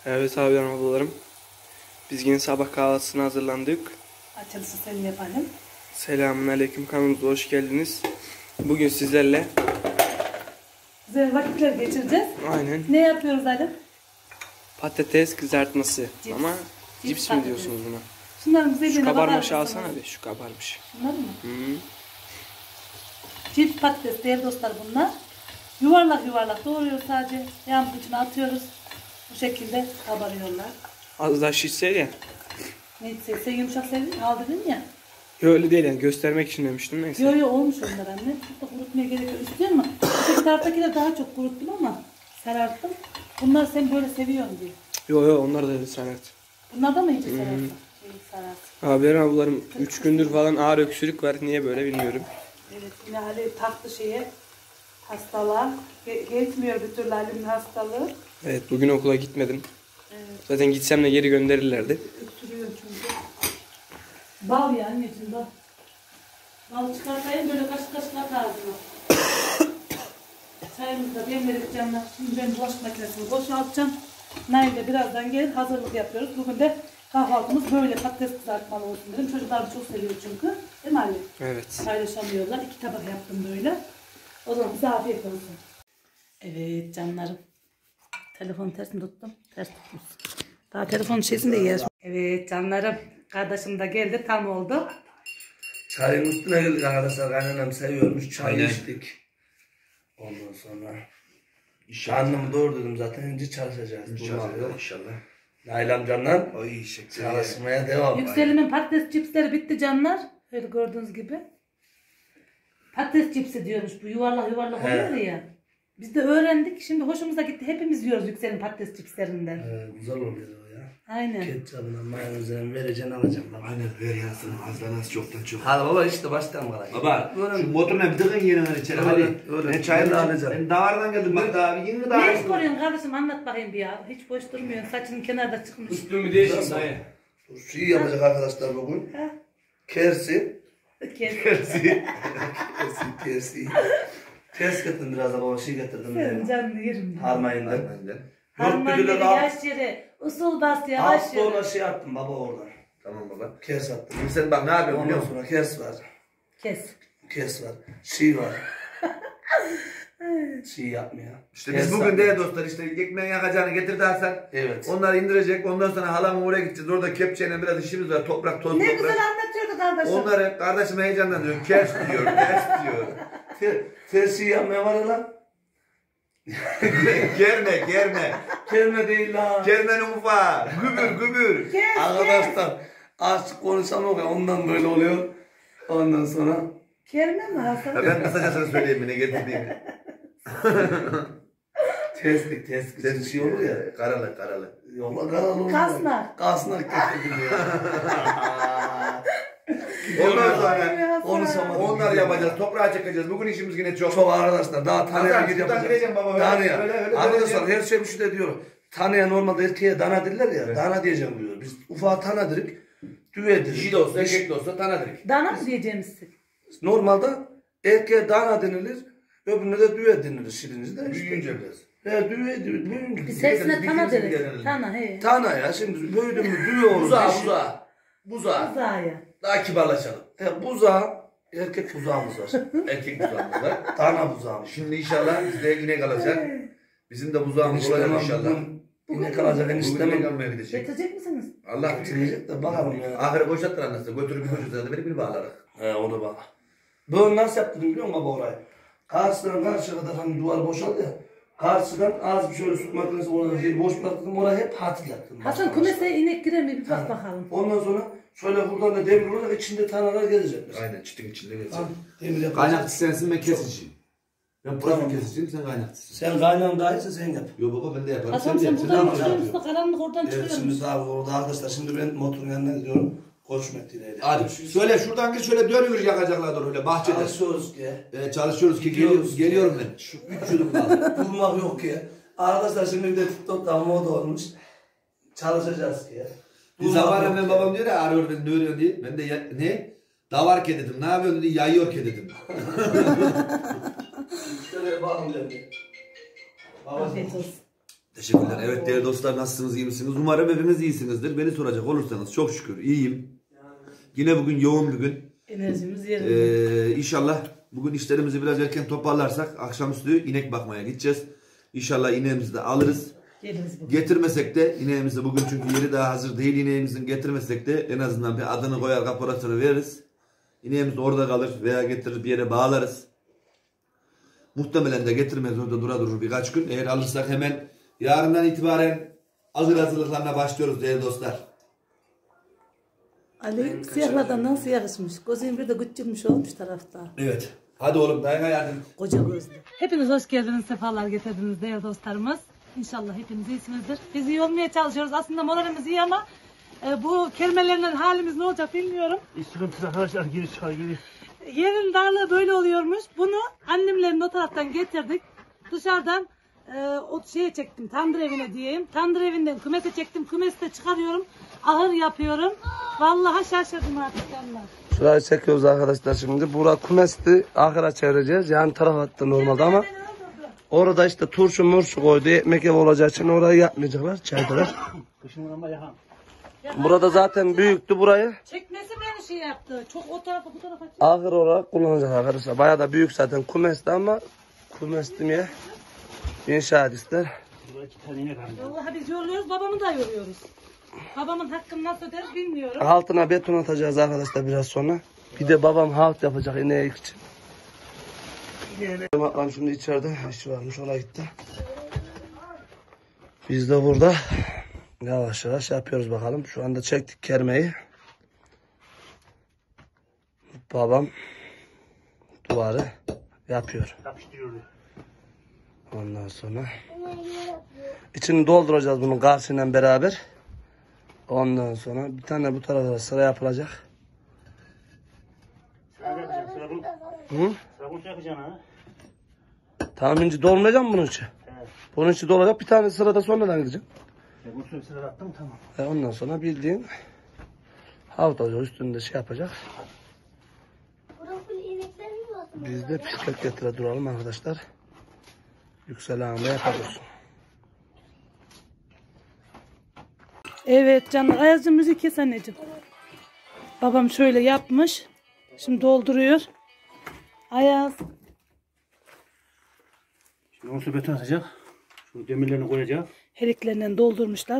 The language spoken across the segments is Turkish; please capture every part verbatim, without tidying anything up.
Evet abilerim ablalarım. Biz yine sabah kahvaltısına hazırlandık. Açılışı sen yapalım. Selamun aleyküm, kanalımıza hoş geldiniz. Bugün sizlerle Güzel vakitler geçireceğiz. aynen Ne yapıyoruz Ali? patates kızartması. Cips. Ama Cips cips mi patates. diyorsunuz buna? Şunların Şu güzelliğine bakar kabarmışı mısınız? alsana bir, şu kabarmış. Bunlar mı? Hı. Cips patates değerli dostlar bunlar. Yuvarlak yuvarlak doğruyoruz sadece. Yağın içine atıyoruz. Bu şekilde kabarıyorlar. Az daha şişse ya. Neyse sen yumuşak sevdin aldırdın ya. Yo, öyle değil yani, göstermek için demiştim, neyse. Yo yo olmuş onlar anne. Çok da kurutmaya gerek yok. İstiyor musun? Öteki taraftakiler daha çok kuruttum ama sararttım. Bunlar sen böyle seviyorsun diye. Yo yo, onlar da sarat. Bunlar da mı iyice sararsın? Şey, sararsın. Abilerim ablalarım, üç gündür falan ağır öksürük var. Niye böyle bilmiyorum. Evet yine Ali taktı şeye. Hastalığa. Ge- geçmiyor bir türlü Ali'nin hastalığı. Evet, bugün okula gitmedim. Evet. Zaten gitsem de geri gönderirlerdi. Öksürüyor çünkü. Bal ya anneciğim bal. Bal çıkartayım böyle kaşık kaşık at ağzına. Çayımızı da demledik canlar. Şimdi ben bulaşık makinesini boşaltacağım. Nail'de birazdan gelir hazırlık yapıyoruz. Bugün de kahvaltımız böyle patates kızartmalı olsun dedim. Çocuklar çok seviyor çünkü. Değil mi Ali? Evet. Paylaşamıyorlar. İki tabak yaptım böyle. O zaman bize afiyet olsun. Evet canlarım. Telefonu ters mi tuttum? Ters tutmuş. Daha telefonun şeysini de yer. Evet canlarım. Kardeşim de geldi. Tam oldu. Çayın üstüne geldik arkadaşlar. Kaynanam seviyormuş. Çay Aynen. içtik. Ondan sonra karnımı doyurdum zaten. Önce çalışacağız. İnşallah. İnşallah. Nail amcanla Ay şeker. çalışmaya devam. Yükselimin patates cipsleri bitti canlar. Öyle gördüğünüz gibi. Patates cipsi diyormuş bu. Yuvarlak yuvarlak He. oluyor ya. Biz de öğrendik. Şimdi hoşumuza gitti. Hepimiz yiyoruz Yüksel'in patates cipslerinden. Ee, güzel oluyor o ya. Aynen. Ketçabına mayonezine vereceğim alacağım baba. Aynen ver yansın azdan az çoktan çok. Hadi baba işte baştan kalay. Baba Öyle şu mi? motoruna bir tıkın yerine içeri Öyle, hadi. öyle. Ben çayını da alacağım. Ben Ben davardan geldim bak daha bir yeni daha. Ne iş koruyorsun kardeşim anlat bakayım bir ya. Hiç boş durmuyorsun. Saçının kenarda çıkmış. Üstümü değiştim dayı. Şey yapacak arkadaşlar bugün. Ha? Kersi. Kes. Kersi. Kersi. Kersi. Ters getirdim biraz da baba şey getirdim. Senin yani. canını yerim. Harmayından. Aynen. Harman yeri, yaş yeri, usul bas yavaş Hafta ona yeri. şey attım baba oradan. Tamam baba. Kers attım. Şimdi sen bak ne yapıyorsun biliyor Ondan musun? sonra kers var. Kes. Kes var. Şey var. şey yapmıyor. İşte Kers biz bugün yapmıyor. de dostlar işte ekmeğin yakacağını getirdi Hasan. Evet. Onları indirecek. Ondan sonra halamın oraya gideceğiz. Orada kepçeyle biraz işimiz var. Toprak toz Ne toprak. güzel anlatıyordu kardeşim. Onları kardeşim heyecanlanıyor. Kers diyor. Kers diyor. Ter, ters şey yapmaya var ya lan. Germe germe. Kelime değil la. Germenin ufağı. Gübür gübür. Kes, Arkadaşlar açık konuşamıyor ya ondan böyle oluyor. Ondan sonra. Kerme mi Hasan? Ya ben kısacasını söyleyeyim mi ne getirdiğimi. Tespik tespik. Tespik şey olur ya. Karalı karalı. Yolla karalı olur. Kasnak. Kasnak getirdim ya. Ondan Ay, sonra Hasan. konuşamadım. onları yapacağız. Toprağa çekeceğiz. Bugün işimiz yine çok. Çok arkadaşlar daha tanıya Hasan, gidiyor. şuradan gireceğim baba, öyle, Tanıya. öyle, öyle, Arkadaşlar öyle her şey bir şey de diyor. Tanıya normalde erkeğe dana derler ya. Evet. Dana diyeceğim diyor. Biz ufağa tana dedik. Düve dedik. Dişi de olsa erkek de olsa tanadık. Dana mı diyeceğimizsin? Normalde erkeğe dana denilir. Öbürüne de düve denilir şirinizde. Büyüyünce biraz. He düve düve büyüyünce. Bir sesine bir tana kimse deriz. genelde. Tana he. Tana ya şimdi böyle mi düve olur. Buzağı dişi- buzağı. Buzağı. Uzaya. Daha kibarlaşalım. He buzağı. Erkek buzağımız var. Erkek buzağımız var. Tana buzağımız. Şimdi inşallah bizde inek alacak. Bizim de buzağımız olacak inşallah. Yine kalacak Bugün inek eniştemem. almaya gidecek. Getirecek misiniz? Allah Getirecek de bakalım ya. ahire boşalttır anlasın. Götürüp bir götürürse de beni bir bağlarak. He o da bak. Böyle nasıl yaptırdım biliyor musun baba orayı? Karşıdan karşıya kadar hani duvar boşaldı ya. Karşıdan az bir şöyle süt makinesi oradan yeri boş bıraktım. Oraya hep hatil yaptım. Hasan kumese inek girer mi? Bir bak bakalım. Ondan sonra şöyle buradan da demir olacak içinde tanalar gelecekler. Aynen çitin içinde gelecek. Tamam. Demir yapacak. Kaynakçı sensin ben kesiciyim. Ben profil kesiciyim sen kaynakçısın. Sen kaynan daha iyiyse sen yap. Yo baba ben de yaparım. Hasan sen de sen yap. Sen de buradan yaparsın. çıkıyor musun? Karanlık oradan Evet çıkıyor şimdi musun? daha orada arkadaşlar şimdi ben motorun yanına gidiyorum. Koç metreyle. Hadi söyle şuradan gir şöyle dönüyor yakacaklar doğru öyle bahçede. Çalışıyoruz ki. Ee, çalışıyoruz ki geliyoruz, geliyorum ben. Şu üç yılım kaldı. Bulmak yok ki. Arkadaşlar şimdi bir de TikTok'ta moda olmuş. Çalışacağız ki. Bir zaman ben babam diyor ya arıyor beni ne örüyorsun diye. Ben de ya, ne? Davar ke dedim. Ne yapıyorsun dedi. Yayıyor ke dedim. Şöyle bakın dedi. Afiyet olsun. Teşekkürler. Evet değerli dostlar, nasılsınız, iyi misiniz? Umarım hepiniz iyisinizdir. Beni soracak olursanız çok şükür iyiyim. Yine bugün yoğun bir gün. Enerjimiz yerinde. Ee, inşallah bugün işlerimizi biraz erken toparlarsak akşamüstü inek bakmaya gideceğiz. İnşallah ineğimizi de alırız. Getirmesek de ineğimizi bugün, çünkü yeri daha hazır değil ineğimizin, getirmesek de en azından bir adını koyar, kaporasını veririz. İneğimiz orada kalır veya getirir bir yere bağlarız. Muhtemelen de getirmez, orada dura durur birkaç gün. Eğer alırsak hemen yarından itibaren hazır hazırlıklarına başlıyoruz değerli dostlar. Ali siyahlardan nasıl yakışmış. Gözün bir de küçülmüş olmuş tarafta. Evet. Hadi oğlum dayana yardım. Koca gözlü. Hepiniz hoş geldiniz, sefalar getirdiniz değerli dostlarımız. İnşallah hepiniz iyisinizdir. Biz iyi olmaya çalışıyoruz. Aslında moralimiz iyi ama e, bu kelimelerle halimiz ne olacak bilmiyorum. İstiyoruz arkadaşlar, giriş çıkar giriş. Yerin darlığı böyle oluyormuş. Bunu annemlerin o taraftan getirdik. Dışarıdan e, o şeye çektim, tandır evine diyeyim. Tandır evinden kümese çektim. Kümeste çıkarıyorum. Ahır yapıyorum. Vallahi şaşırdım artık canlar. Şurayı çekiyoruz arkadaşlar şimdi. Bura kumesti, ahıra çevireceğiz. Yani taraf attı normalde ama orada işte turşu murşu koydu. Ekmek ev olacağı için orayı yapmayacaklar. Çaydılar. Kışın ama yakan. Burada zaten büyüktü burayı. Çekmesi beni şey yaptı. Çok o tarafa bu tarafa çek. Ahır olarak kullanacak arkadaşlar. Bayağı da büyük zaten kumesti ama kumesti mi inşaat ister. Burada iki tane inek var. Vallahi biz yoruyoruz, babamı da yoruyoruz. Babamın hakkını nasıl öderiz bilmiyorum. Altına beton atacağız arkadaşlar biraz sonra. Bir de babam halt yapacak ineği için. Bakalım şimdi içeride işi varmış, ona gitti. Biz de burada yavaş yavaş yapıyoruz bakalım. Şu anda çektik kermeyi. Babam duvarı yapıyor. Yapıştırıyor. Ondan sonra içini dolduracağız bunun karşıyla beraber. Ondan sonra bir tane bu tarafa sıra yapılacak. Sıra yapacaksın, sıra bunu. Hı? Sıra bunu yapacaksın ha. Tamam, ince dolmayacak mı bunun içi? Evet. Bunun içi dolacak, bir tane sırada sonradan gidecek. Ya bunu sıra attım tamam. E ondan sonra bildiğin havut olacak, üstünde şey yapacak. Biz de bisiklet getire duralım arkadaşlar. Yüksel ağında yapıyoruz. Evet canlar, Ayaz'cığım müzik kes anneciğim. Babam şöyle yapmış. Şimdi dolduruyor. Ayaz. Şimdi onu beton atacak. Şu demirlerini koyacak. Heliklerinden doldurmuşlar.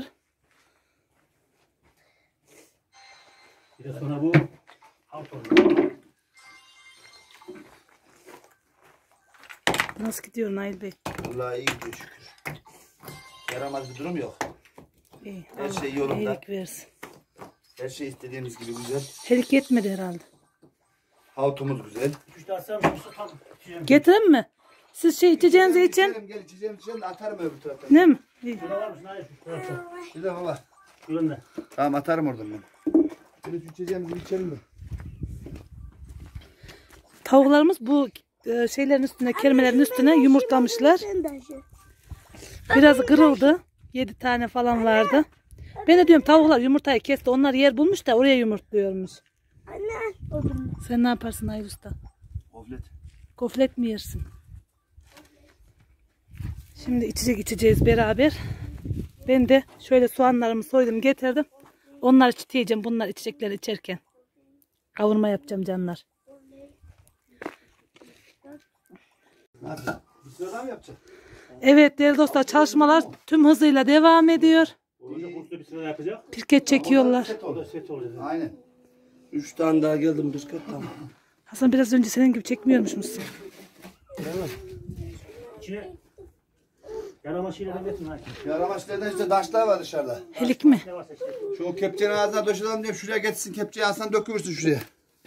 Bir de sonra bu alt olacak. Nasıl gidiyor Nail Bey? Vallahi iyi gidiyor şükür. Yaramaz bir durum yok. İyi. Her Allah şey yolunda. iyilik versin. Her şey istediğimiz gibi güzel. Helik yetmedi herhalde. Havutumuz güzel. Üç tane atsam tam içeceğim. Getireyim mi? Siz şey içeceğinizi için. İçelim, gel içeceğim içeceğim de atarım öbür taraftan. Ne mi? İyi. Şurada var mısın? Hayır. Şurada. Bir de baba. Şurada. Tamam atarım oradan ben. Şöyle içeceğimizi içelim de. Tavuklarımız bu e, şeylerin üstüne, kelimelerin üstüne yumurtlamışlar. Biraz kırıldı. Yedi tane falan vardı. Ben de diyorum tavuklar yumurtayı kesti. Onlar yer bulmuş da oraya yumurtluyormuş. Sen ne yaparsın Ayıl Usta? Goflet. Goflet mi yersin? Şimdi içecek içeceğiz beraber. Ben de şöyle soğanlarımı soydum getirdim. Onlar çiteyeceğim. Bunlar içecekleri içerken. Kavurma yapacağım canlar. Ne yapacaksın? Bir sırada mı yapacaksın? Evet değerli dostlar, çalışmalar tüm hızıyla devam ediyor. Orada kursu bir sıra yapacak. Pirket çekiyorlar. Set Orada olur. set olacak. Aynen. Üç tane daha geldim bisiklet, tamam. Hasan biraz önce senin gibi çekmiyormuş musun? İçine yarama şeylerden getirin ha. Yaramaçlardan işte taşlar var dışarıda. Helik mi? Ne varsa işte. Şu kepçenin ağzına döşelim diyorum, şuraya getirsin kepçeyi alsan dökülürsün şuraya.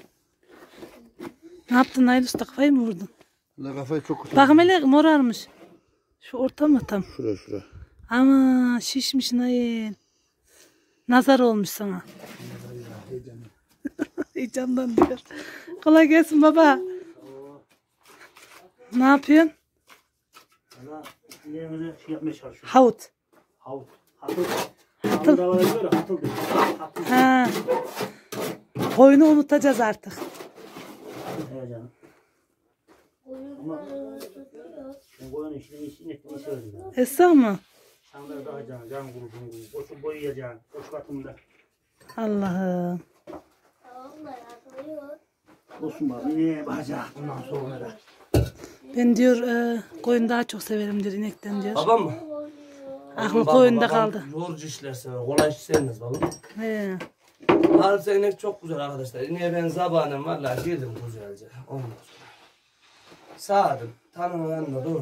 Ne yaptın Nail Usta, kafayı mı vurdun? La kafayı çok kötü. Bakın hele morarmış. Şu orta mı tam? Şura şura. Ama şişmiş Nail. Nazar olmuş sana. Heyecandan diyor. Kolay gelsin baba. Ne yapıyorsun? Valla ilerimize şey yapmaya çalışıyor. Havut. Havut. Hatıl. Hatıl da var diyor. Hatıl diyor. Hatıl. Ha. Koyunu unutacağız artık. Evet canım. Ama ben koyunun işini işini ettiğini söyledim. Esra mı? Sandalye takacaksın, can kurutun, koçu boyayacaksın, koç katında. Allah'ım. Olsun bak, yine bakacak bundan sonra da. Ben diyor e, koyun daha çok severim diyor inekten diyor. Babam mı? Aklı Babam- koyunda babam kaldı. Yorucu işler sever. Kolay iş sevmez babam. He. Harbi inek çok güzel arkadaşlar. İneğe ben zabanem vallahi girdim güzelce. Ondan sonra. Sağdım. Tanrı'nın yanına doğru.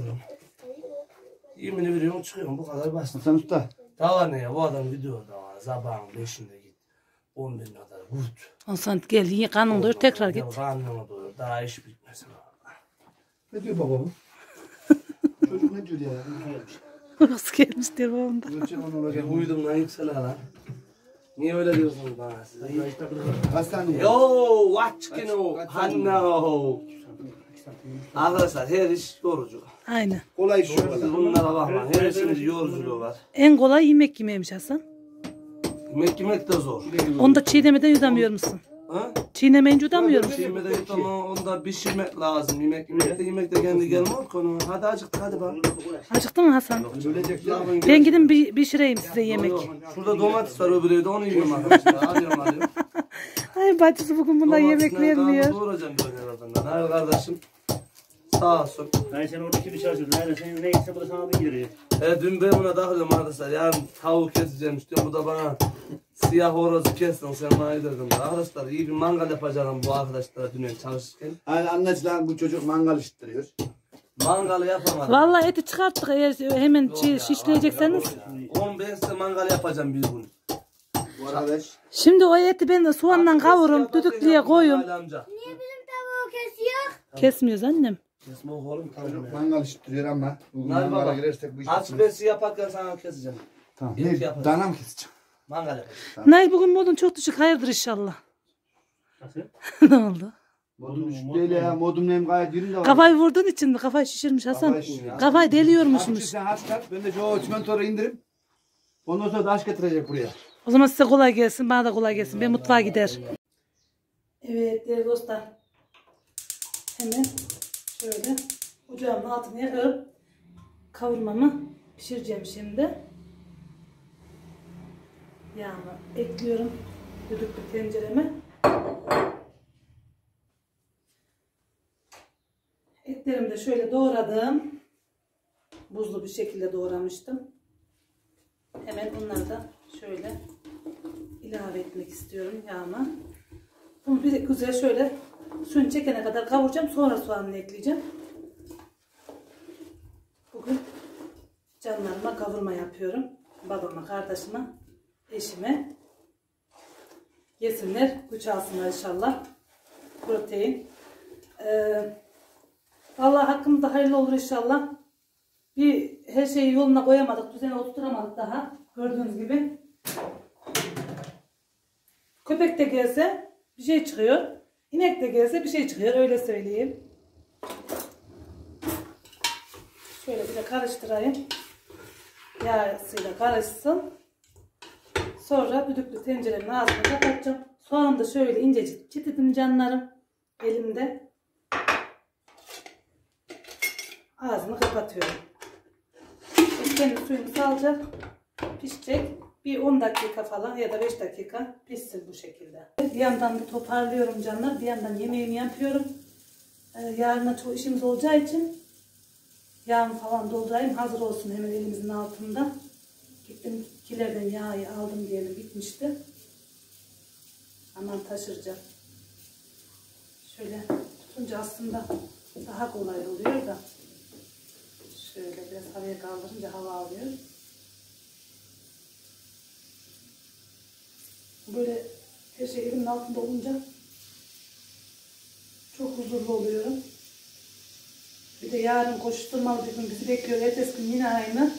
Yemini veriyorum çıkıyorum. Bu kadar basit. Sen usta. Daha ne ya? Bu adam gidiyor daha. Zabağın beşinde git. On bin kadar vurt. Ondan sonra gel iyi kanın doyur tekrar Gel git. karnına doyur. Daha iş bitmesin. Ne diyor baba bu? Çocuk ne diyor ya? Nasıl gelmiş diyor babam da. Ölçek onu olacak. Ben uyudum lan yüksel lan. Niye öyle diyorsunuz bana siz? Hastane. Yo, watch kino. Hanno. Arkadaşlar her iş yorucu. Aynen. Kolay iş yok. Siz bunlara bakmayın. Her işin yolculuğu var. En kolay yemek yemeymiş Hasan. Yemek yemek de zor. Onu da çiğnemeden yudamıyor musun? Ha? Çiğnemeyince yudamıyor musun? Çiğmede yutama onda pişirmek lazım. Yemek yemek de yemek de kendi gelmiyor konu. Hadi acıktı hadi bak. Acıktın mı Hasan? Ölecekler. Ben gidin bir pişireyim size yemek. Şurada domates var öbürü de onu yiyorum arkadaşlar. Alıyorum alıyorum. Ay bacısı bugün bundan yemek Domatesle vermiyor. daha doğrayacağım böyle oradan. Hayır kardeşim. Sağ olsun. Ben sen orada kimi çalışıyordun? Nerede senin neyse bu da sana bir giriyor. E, dün ben buna takılıyorum arkadaşlar. Yarın tavuk keseceğim istiyorum. Bu da bana siyah horozu kessin. Sen bana yedirdim. Arkadaşlar iyi bir mangal yapacağım bu arkadaşlara dün çalışırken. Yani anlaşılan bu çocuk mangal işittiriyor. Mangalı yapamadım. Vallahi eti çıkarttık eğer hemen şi- şişleyecekseniz. on beş de mangal yapacağım bir gün. Bu arkadaş. Şimdi o eti ben de soğanla kavururum, düdüklüye koyuyorum. Amca. Kesmiyoruz annem. Kesme oğlum tamam. Çocuk mangal işittiriyor ama bu Nail mangala baba. girersek bu iş Aç bitmez. besi yaparken sana keseceğim. Tamam. İlk Ne? yaparız. Dana mı keseceğim? Mangal yapacağım. Nail bugün modun çok düşük, hayırdır inşallah. Nasıl? Ne oldu? Modum düşük değil ya. Modum neyim gayet yerinde var. Kafayı vurduğun için mi? Kafayı şişirmiş Hasan. Kafayı şişirmiş. Kafayı Abi deliyormuşmuş. sen aç kat. Ben de şu çimentoru indirip ondan sonra da aç getirecek buraya. O zaman size kolay gelsin, bana da kolay gelsin. Ben mutfağa gider. Evet değerli dostlar. Hemen şöyle ocağımın altını yakıp kavurmamı pişireceğim şimdi. Yağımı ekliyorum düdüklü tencereme. Etlerimi de şöyle doğradım. Buzlu bir şekilde doğramıştım. Hemen onları da şöyle ilave etmek istiyorum yağıma. Bunu bir güzel şöyle suyunu çekene kadar kavuracağım. Sonra soğanını ekleyeceğim. Bugün canlarıma kavurma yapıyorum. Babama, kardeşime, eşime. Yesinler, güç alsınlar inşallah. Protein. Ee, vallahi hakkımızda hayırlı olur inşallah. Bir her şeyi yoluna koyamadık, düzene oturtamadık daha. Gördüğünüz gibi. Köpek de gelse bir şey çıkıyor. İnek de gelse bir şey çıkıyor, öyle söyleyeyim. Şöyle bir de karıştırayım. Yağsıyla karışsın. Sonra düdüklü tencerenin ağzını kapatacağım. Soğanı da şöyle incecik çitledim canlarım. Elimde. Ağzını kapatıyorum. Kendi suyunu salacak. Pişecek. Bir on dakika falan ya da beş dakika pişsin bu şekilde. Bir yandan da toparlıyorum canlar. Bir yandan yemeğimi yapıyorum. Ee, yarına çok işimiz olacağı için yağımı falan doldurayım. Hazır olsun hemen elimizin altında. Gittim kilerden yağı aldım diyelim, bitmişti. Aman taşıracağım. Şöyle tutunca aslında daha kolay oluyor da. Şöyle biraz havaya kaldırınca hava alıyor. Böyle her şey elimin altında olunca çok huzurlu oluyorum. Bir de yarın koşuşturmalı bir gün bizi bekliyor. Ertesi gün yine aynı.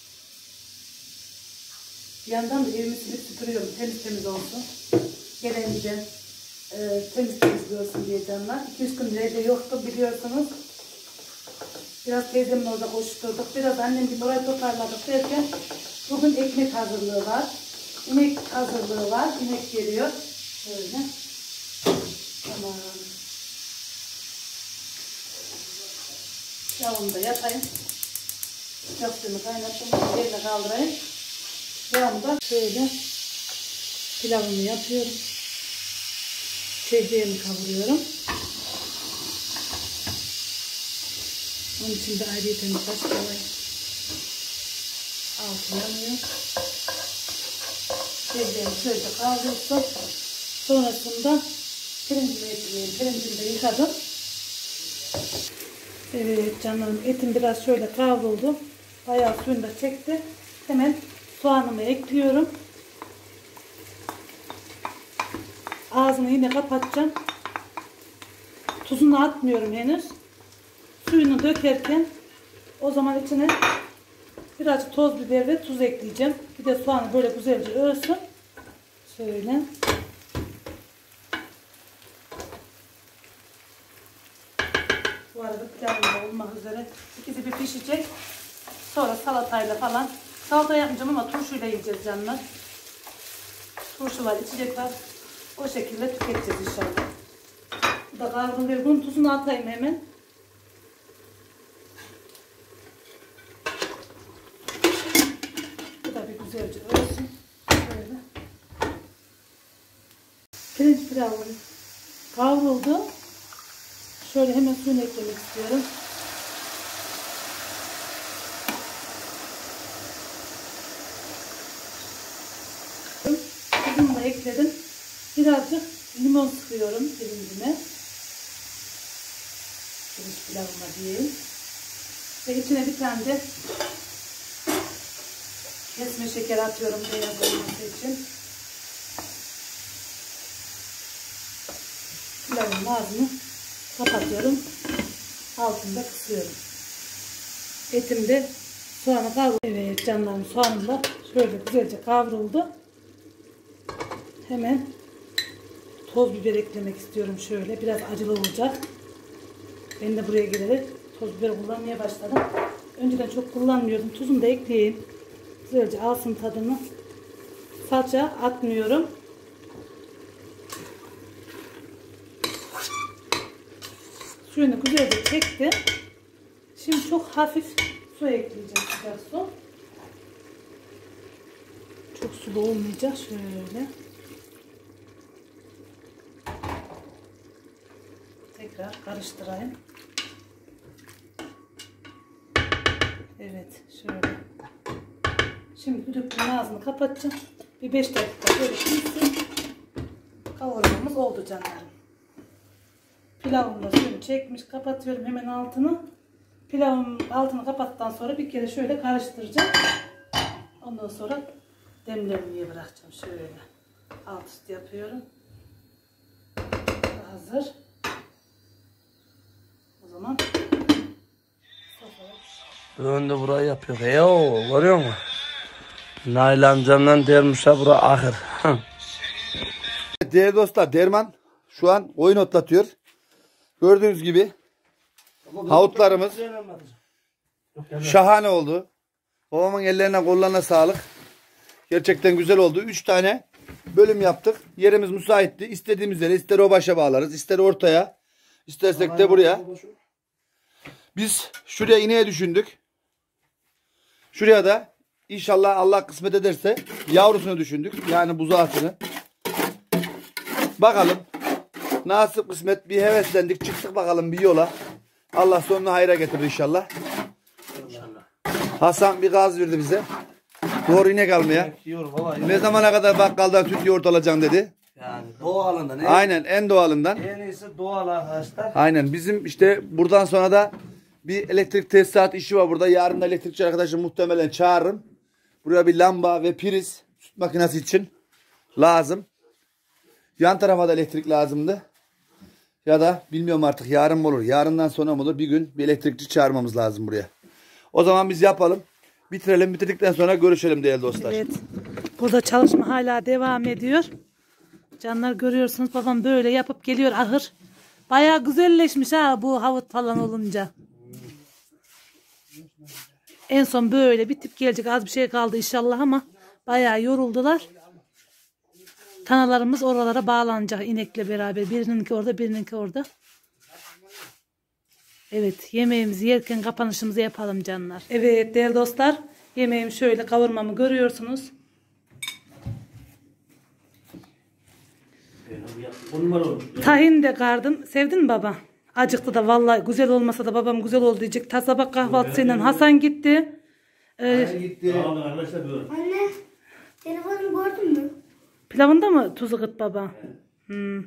Bir yandan da evimi silip süpürüyorum. Temiz temiz olsun. Gelen giden e, temiz temiz görsün diye canlar. iki üç gündür evde yoktu biliyorsunuz. Biraz teyzemin orada koşturduk. Biraz annem gibi orayı toparladık derken bugün ekmek hazırlığı var. İnek hazırlığı var. İnek geliyor. Şöyle. Tamam. Ya onu da yapayım. Sıcak suyunu kaynattım. Yerine kaldırayım. Devamında şöyle pilavımı yapıyorum. Şehriyemi kavuruyorum. Onun için de ayrıyeten taş koyayım. Altı yanıyor. Şehriyemi şöyle kavrursam sonrasında pirincimi ekleyeyim. Pirincimi de yıkadım. Evet canlarım, etim biraz şöyle kavruldu. Bayağı suyunu da çekti. Hemen soğanımı ekliyorum. Ağzını yine kapatacağım. Tuzunu atmıyorum henüz. Suyunu dökerken o zaman içine birazcık toz biber ve tuz ekleyeceğim. Bir de soğanı böyle güzelce ölsün. Şöyle. Bu arada pilavım da olmak üzere. İkisi bir pişecek. Sonra salatayla falan. Salata yapmayacağım ama turşuyla yiyeceğiz canlar. Turşu var, içecek var. O şekilde tüketeceğiz inşallah. Bu da kavrulmuyor. Bunun tuzunu atayım hemen. Bu da bir güzelce ölsün. Şöyle. Pirinç pilavım kavruldu. Şöyle hemen suyunu eklemek istiyorum. Tuzumu da ekledim. Birazcık limon sıkıyorum pirincime. Pirinç pilavıma diyeyim. Ve içine bir tane de kesme şeker atıyorum beyaz olması için. Pilavın ağzını kapatıyorum. Altını da kısıyorum. Etim de soğanı kavruldu. Evet canlarım, soğanım da şöyle güzelce kavruldu. Hemen toz biber eklemek istiyorum şöyle. Biraz acılı olacak. Ben de buraya gelerek toz biber kullanmaya başladım. Önceden çok kullanmıyordum. Tuzunu da ekleyeyim. Güzelce alsın tadını. Salça atmıyorum. Suyunu güzelce çekti. Şimdi çok hafif su ekleyeceğim, sıcak su. Çok sulu olmayacak, şöyle. Tekrar karıştırayım. Evet, şöyle. Şimdi düdüklünün ağzını kapatacağım. Bir beş dakika böyle pişsin. Kavurmamız oldu canlarım. Pilavım da suyunu çekmiş. Kapatıyorum hemen altını. Pilavın altını kapattıktan sonra bir kere şöyle karıştıracağım. Ondan sonra demlemeye bırakacağım. Şöyle alt üst yapıyorum. Hazır. O zaman Önde burayı yapıyor. Eyo, görüyor musun? Nail amcamdan dermişe bura ahır. Değerli dostlar, Derman şu an oyun otlatıyor. Gördüğünüz gibi havutlarımız şahane oldu. Babamın ellerine kollarına sağlık. Gerçekten güzel oldu. Üç tane bölüm yaptık. Yerimiz müsaitti. İstediğimiz yere, ister o başa bağlarız, ister ortaya, istersek de buraya. Biz şuraya ineğe düşündük. Şuraya da inşallah Allah kısmet ederse yavrusunu düşündük. Yani buzağısını. Bakalım. Nasip kısmet, bir heveslendik. Çıktık bakalım bir yola. Allah sonunu hayra getirir inşallah. İnşallah. Hasan bir gaz verdi bize. Doğru inek almaya. Ne zamana kadar bakkaldan süt yoğurt alacaksın dedi. Yani doğalından. En, Aynen, en doğalından. En iyisi doğal arkadaşlar. Aynen, bizim işte buradan sonra da bir elektrik tesisat işi var burada. Yarın da elektrikçi arkadaşı muhtemelen çağırırım. Buraya bir lamba ve priz süt makinesi için lazım. Yan tarafa da elektrik lazımdı. Ya da bilmiyorum artık yarın mı olur, yarından sonra mı olur, bir gün bir elektrikçi çağırmamız lazım buraya. O zaman biz yapalım. Bitirelim. Bitirdikten sonra görüşelim değerli dostlar. evet. Burada çalışma hala devam ediyor. Canlar görüyorsunuz, babam böyle yapıp geliyor ahır. Bayağı güzelleşmiş ha bu havut falan olunca. En son böyle bitip gelecek, az bir şey kaldı inşallah ama bayağı yoruldular. Tanalarımız oralara bağlanacak inekle beraber. Birininki orada, birininki orada. Evet, yemeğimizi yerken kapanışımızı yapalım canlar. Evet değerli dostlar, yemeğim şöyle kavurmamı görüyorsunuz. On numara olmuş. Tahin de kardım. Sevdin mi baba? Acıktı da vallahi güzel olmasa da babam güzel oldu diyecek. Ta sabah kahvaltısıyla Hasan gitti. Ee, gitti. Tamam arkadaşlar böyle. Anne, telefonumu gördün mü? pilavında mı tuzu kıt baba? Hmm.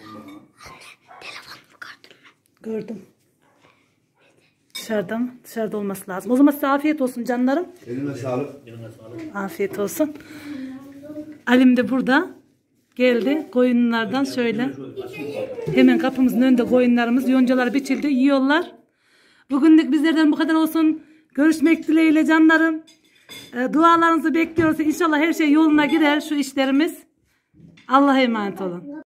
Gördüm. Dışarıda mı? Dışarıda olması lazım. O zaman size afiyet olsun canlarım. Eline sağlık. Afiyet olsun. Alim de burada. Geldi. Koyunlardan şöyle. Hemen kapımızın önünde koyunlarımız. Yoncalar biçildi. Yiyorlar. Bugünlük bizlerden bu kadar olsun. Görüşmek dileğiyle canlarım. E, dualarınızı bekliyoruz. İnşallah her şey yoluna girer şu işlerimiz. Allah'a emanet olun.